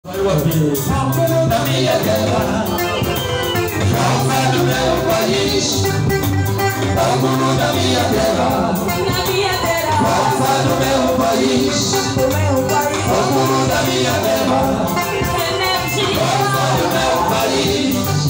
Palma da minha terra, palma do meu país. Palma da minha terra, palma do meu país. Palma da minha terra, palma do meu país.